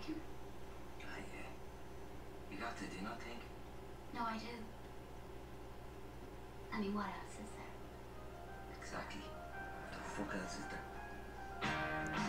Yeah. You got the dinner thing? No, I do. I mean, what else is there? Exactly. What the fuck else is there?